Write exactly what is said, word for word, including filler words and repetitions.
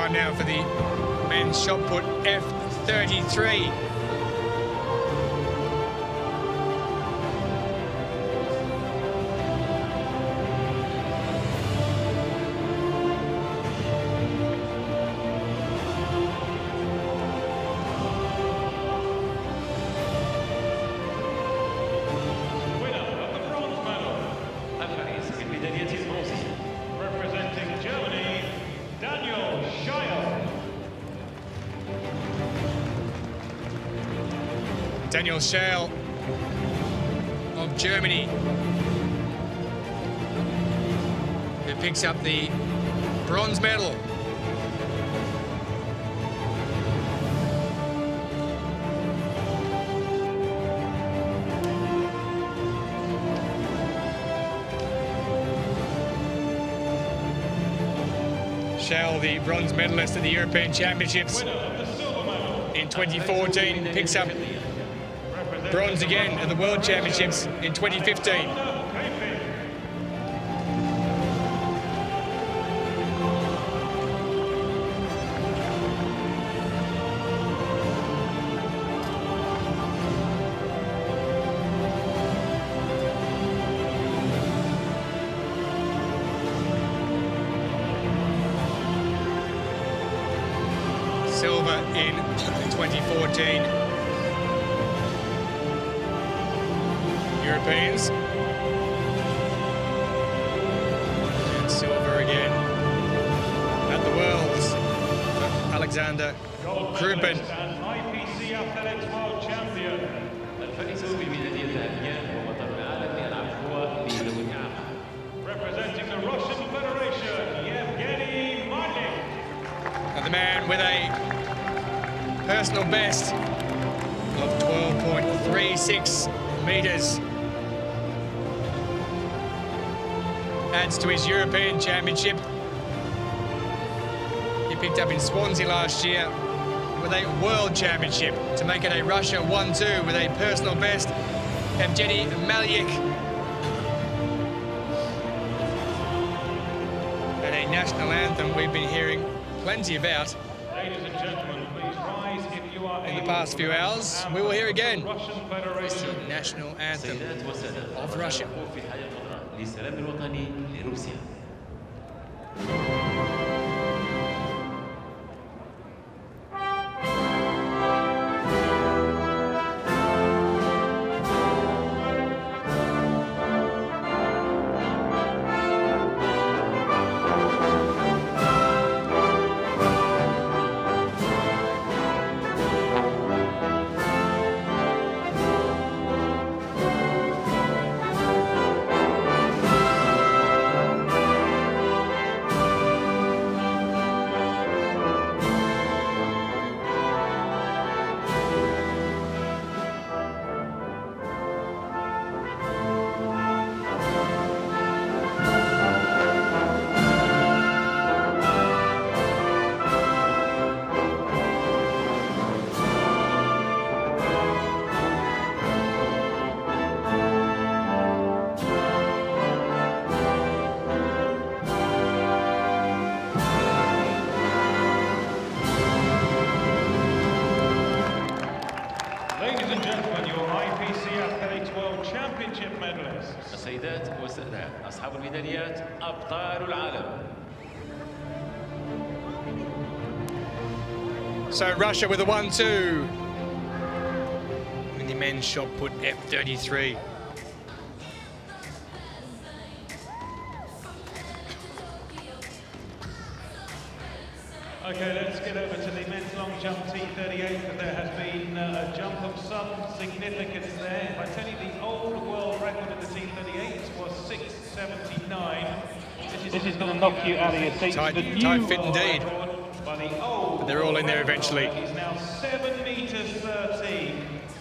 Time now for the men's shot put F thirty-three. Daniel SCHEIL of Germany, who picks up the bronze medal. SCHEIL, the bronze medalist at the European Championships in twenty fourteen, picks up bronze again at the World Championships in twenty fifteen. Silver in twenty fourteen. Europeans. And silver again at the Worlds for Aleksandr KHRUPIN. I P C Athletics World Champion. Representing the Russian Federation, Evgenii MALYKH. And the man with a personal best of twelve point three six meters. Adds to his European Championship. He picked up in Swansea last year with a World Championship to make it a Russia one two with a personal best. Evgenii MALYKH. And a national anthem we've been hearing plenty about. Ladies and gentlemen, please rise if you are in the past few hours. We will hear again the national anthem of Russia. للسلام الوطني لروسيا. Championship medalists. السيدات والسادة أصحاب الميداليات أبطال العالم. So Russia with a one two in the men's shot put F thirty-three. Okay, let's get over to the men's long jump T thirty-eight, because there has been uh, a jump of some significance there. If I tell you the old world record in the T thirty-eight was six seventy-nine. This, this is going to knock you out of your seat. Tight, the tight fit indeed. By the old But they're all in there eventually. He's now seven meters thirteen.